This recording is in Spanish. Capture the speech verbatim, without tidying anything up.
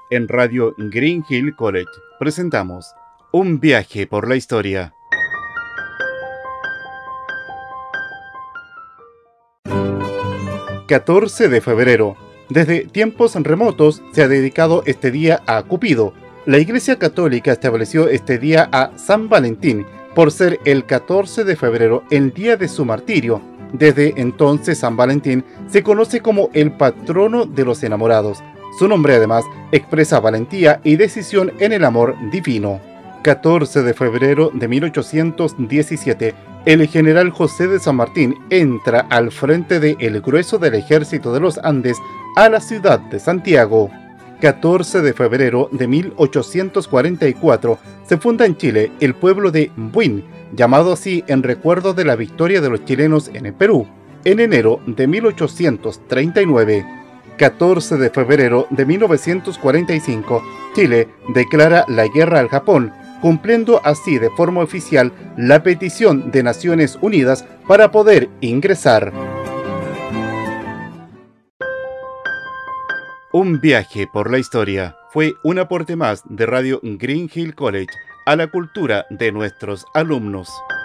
En Radio Green Hill College presentamos Un viaje por la historia. catorce de febrero. Desde tiempos remotos se ha dedicado este día a Cupido. La Iglesia Católica estableció este día a San Valentín por ser el catorce de febrero el día de su martirio. Desde entonces San Valentín se conoce como el patrono de los enamorados. Su nombre además expresa valentía y decisión en el amor divino. catorce de febrero de mil ochocientos diecisiete, el general José de San Martín entra al frente del grueso del ejército de los Andes a la ciudad de Santiago. catorce de febrero de mil ochocientos cuarenta y cuatro se funda en Chile el pueblo de Buin, llamado así en recuerdo de la victoria de los chilenos en el Perú, en enero de mil ochocientos treinta y nueve. catorce de febrero de mil novecientos cuarenta y cinco, Chile declara la guerra al Japón, cumpliendo así de forma oficial la petición de Naciones Unidas para poder ingresar. Un viaje por la historia fue un aporte más de Radio Green Hill College a la cultura de nuestros alumnos.